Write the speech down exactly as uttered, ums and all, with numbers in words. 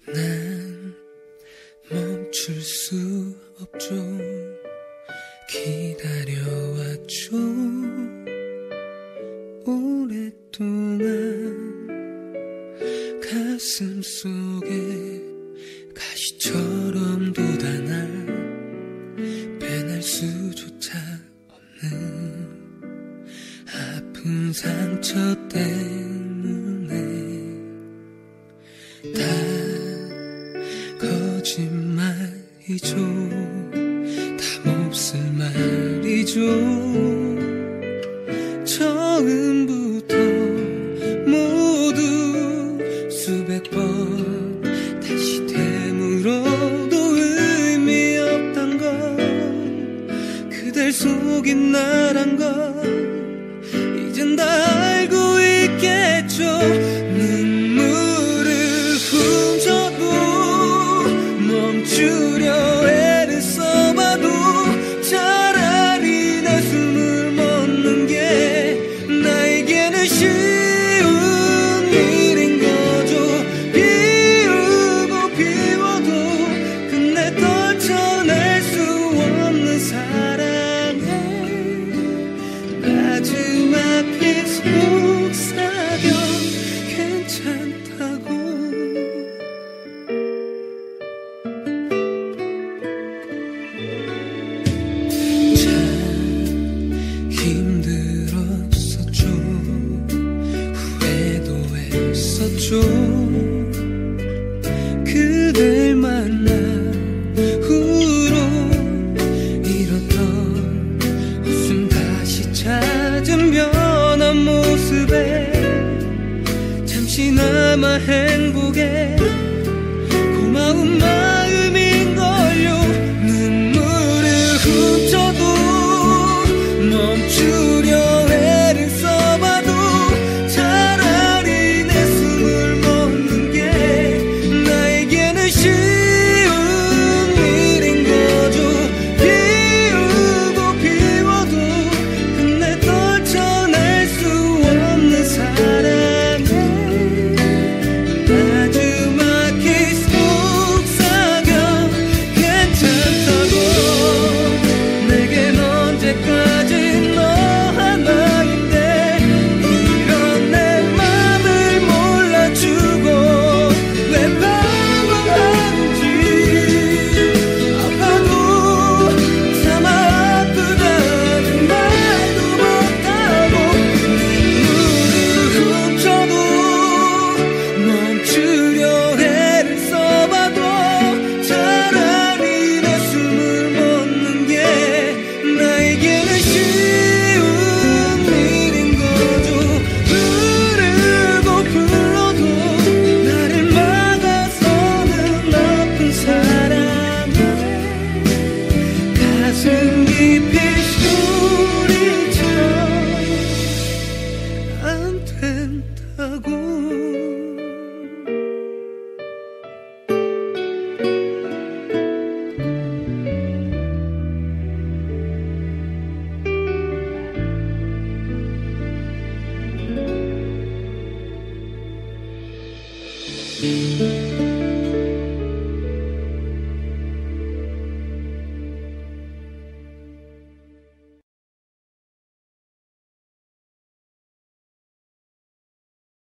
난 멈출 수 없죠. 기다려왔죠. 오랫동안 가슴 속에 가시처럼 돋아날 빼낼 수조차 없는 아픈 상처 때문에 다 거짓말이죠. 다 몹쓸 말이죠. 처음부터 모두 수백 번 다시 되물어도 의미 없단 걸, 그댈 속인 나란 걸 이젠 다 알고 있겠죠. 눈물을 훔쳐도 멈추려 애를 써봐도 차라리 내 숨을 멎는 게 나에게는 쉬운 일인 거죠. 비우고 비워도 끝내 떨쳐낼 수 없는 사랑에 마지막에 속삭여 괜찮다고. 참 힘들었었죠. 후회도 했었죠. 그댈 만나 후로 잃었던 웃음 다시 찾은 변한 모습에 잠시나마 행복에 고마운 마음인걸요. 눈물을 훔쳐도 멈추려 애를 써봐도 차라리 내 숨을 멎는 게 나에게는 쉬운 일인 거죠. 비우고 비워도 끝내 떨쳐낼 수 없는 사랑에 마지막에 속삭여 괜찮다고. 내겐 언제까지 너 하나인데 이런 내 맘을 몰라주고 왜 바보하는지. 아파도 참아 아프다는 말도 못하고 눈물을 훔쳐도 멈추려 애를 써봐도 차라리 내 숨을 멎는 게 나에게는 쉬운 일인 거죠. 부르고 불러도 나를 막아서는 아픈 사랑에 가슴 깊이 소리쳐 안 된다고. Thank you.